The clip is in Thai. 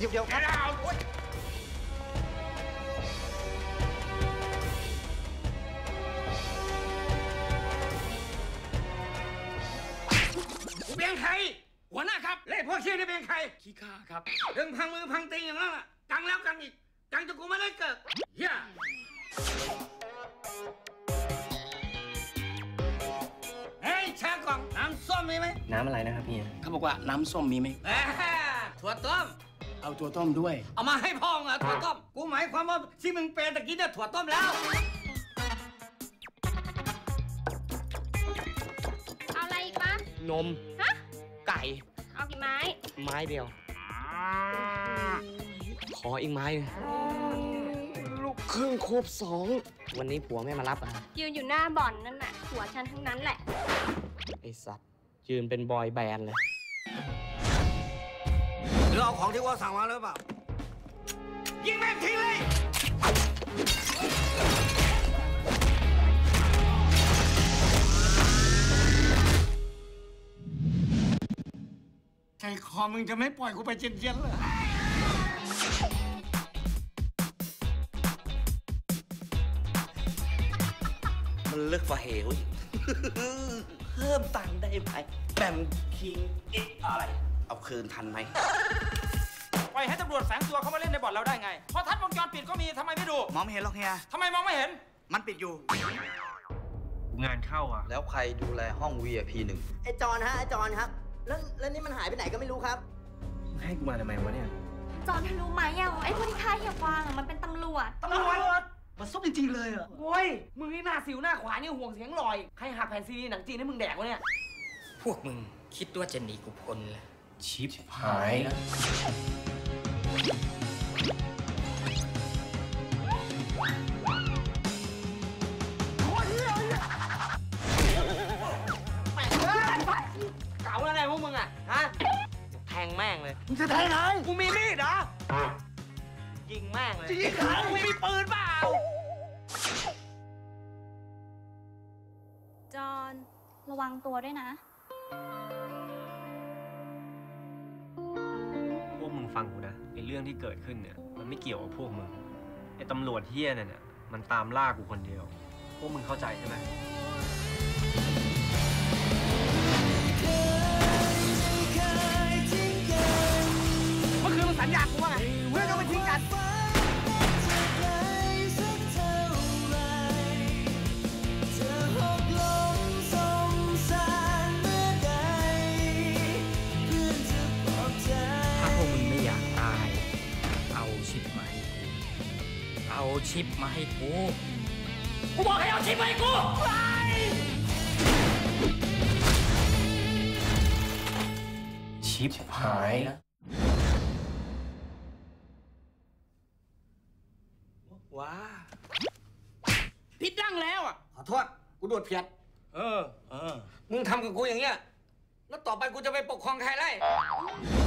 เดี๋ยวเป็นใครหัวหน้าครับเล่พวกเชี่ยนี่เป็นใครขี้ข้าครับเรื่องพังมือพังตีอย่างนั้นล่ะกังแล้วกังอีกกังจนกูไม่ได้เกิดเฮียเฮ้ยชากล่องน้ำส้มมีไหมน้ำอะไรนะครับพี่เขาบอกว่าน้ำส้มมีไหมถั่วต้มเอาถั่วต้มด้วยเอามาให้พ่อเหรอถั่วต้มกูหมายความว่าที่มึงเป็นตะกี้เนี่ยถั่วต้มแล้วเอาอะไรอีกปะนมฮะไก่เอากี่ไม้ไม้เดียวขออีกไม้ลูกครึ่งครบ2วันนี้ผัวไม่มารับอ่ะยืนอยู่หน้าบ่อนนั่นน่ะผัวฉันทั้งนั้นแหละไอสัตว์ยืนเป็นบอยแบนด์เลยหรือเอาของที่ว่าสั่งมาหรือเปล่ายิงแม่งทิ้งเลยใจคอมึงจะไม่ปล่อยกูไปเย็นๆเลยมันลึกกว่าเหวเพิ่มตังค์ได้ไหมแบมคิงอะไรเอาคืนทันไหมปล่อยให้ตำรวจแฝงตัวเข้ามาเล่นในบ่อนเราได้ไงพอทัดวงจรปิดก็มีทำไมไม่ดูมองไม่เห็นหรอกเฮียทำไมมองไม่เห็นมันปิดอยู่งานเข้าอ่ะแล้วใครดูแลห้อง VIP 1 ไอจอนฮะไอจอนครับแล้วนี่มันหายไปไหนก็ไม่รู้ครับให้กูมาทำไมวะเนี่ยจอนเธอรู้ไหมอ่ะไอ้พวกที่ฆ่าเฮียกวางมันเป็นตำรวจมันซุบจริงๆเลยอ่ะโว้ยมึงนี่หน้าสิวหน้าขวานี่ห่วงเสียงลอยใครหักแผ่นซีดีหนังจีนให้มึงแดกวะเนี่ยพวกมึงคิดว่าจะหนีกูพ้นเหรอชิบหายเก่าแล้วไงพวกมึงอ่ะฮะแทงแม่งเลยมึงจะแทงไหนกูมีมีดเหรอยิงแม่งเลยจะยิงใครมึงมีปืนเปล่าจอนระวังตัวด้วยนะพวกมึงฟังกูนะไอ้เรื่องที่เกิดขึ้นเนี่ยมันไม่เกี่ยวกับพวกมึงไอ้ตำรวจเฮี้ยเนี่ยมันตามล่ากูคนเดียวพวกมึงเข้าใจใช่ไหมเมื่อคืนมึงสัญญากูว่าไงเพื่อนก็ไม่ทิ้งกันเอาชิปมาให้กูบอกให้เอาชิปมาให้กูไปชิปหายว้าผิดดั้งแล้วอ่ะขอโทษกูโดดเพี้ยนมึงทำกับกูอย่างเงี้ยแล้วต่อไปกูจะไปปกครองใครไล่